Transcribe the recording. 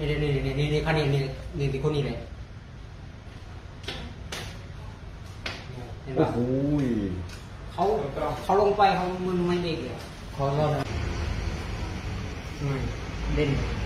นี่คันนี้นี่คนนี้เลยเห็นป่ะเขาลงไปเขามันไม่เด็กเลยเขาเล่าเด่น